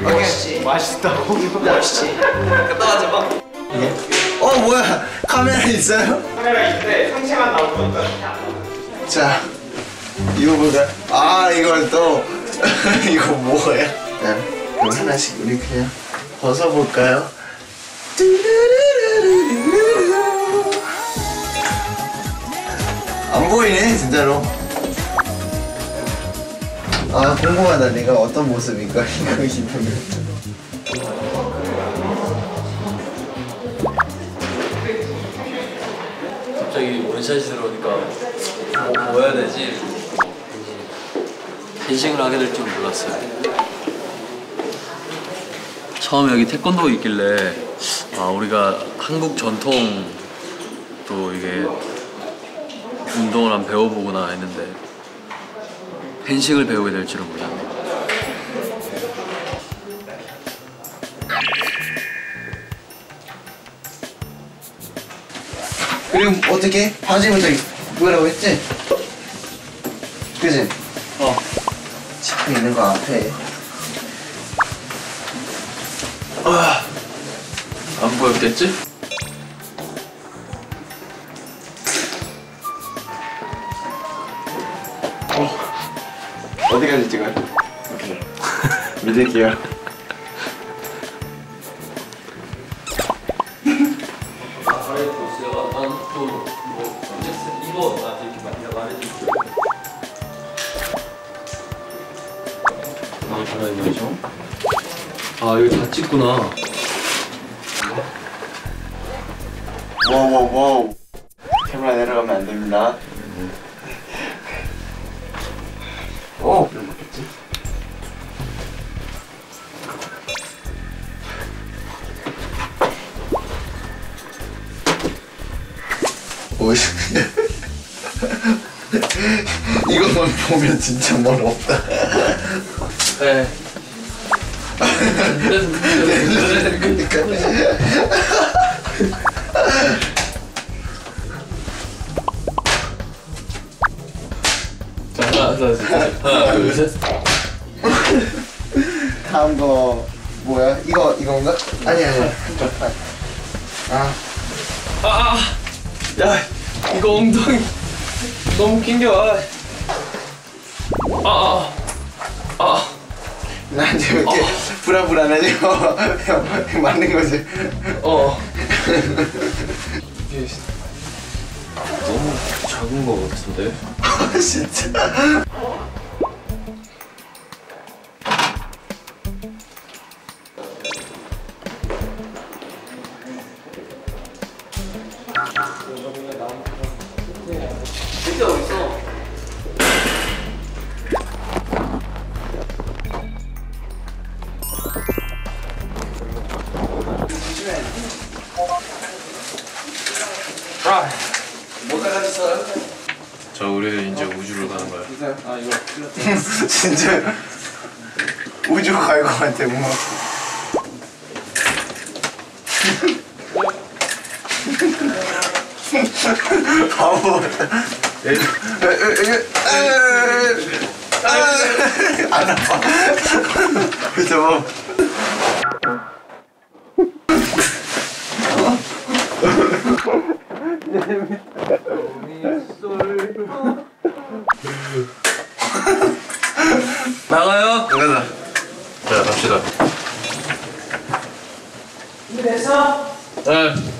멋있지. 맛있다고? 멋있지. 갔다 와줘 봐. 뭐야? 카메라 있어요? 카메라 있는데 상체만 나오니까 자, 이거 볼까요? 아, 이걸 또 이거 뭐야? 그럼 하나씩 우리 그냥 벗어볼까요? 안 보이네, 진짜로. 아, 궁금하다. 내가 어떤 모습일까? 이거 입으면. 갑자기 원샷이 들어오니까 뭐 해야 되지? 펜싱을 하게 될 줄 몰랐어요. 처음에 여기 태권도 있길래 우리가 한국 전통 또 이게 운동을 한번 배워보구나 했는데 펜싱을 배우게 될 줄은 몰랐네요. 그럼 어떻게? 바지부터 입으라고 했지? 그지? 지금 있는 거 앞에. 안 보였겠지? 어디까지 찍어요? 오케이. 믿을게요. 이거 나한테 이렇게 말해줄게. 잠깐만요. 여기 다 찍구나. 와와와. 카메라 내려가면 안 됩니다. 오. 오이. 이것만 보면 진짜 멋없다. 네. 그러니까. 하나, 둘, 셋. 다음 거 뭐야? 이건가? 아니. 야 이거 엉덩이 너무 긴겨. 나한테 왜 이렇게 불안불안하지? 형 맞는 거지? 이게 너무 작은 거 같은데? 진짜. 진짜 어딨어? 뭐 가져갔어요? 저 우리는 이제 우주로 가는 거야. 진짜 우주 갈 것 같아 뭔가. 바보. 안 아파. 그죠? 나가요? 가자. 자, 갑시다. 준비됐어? 네.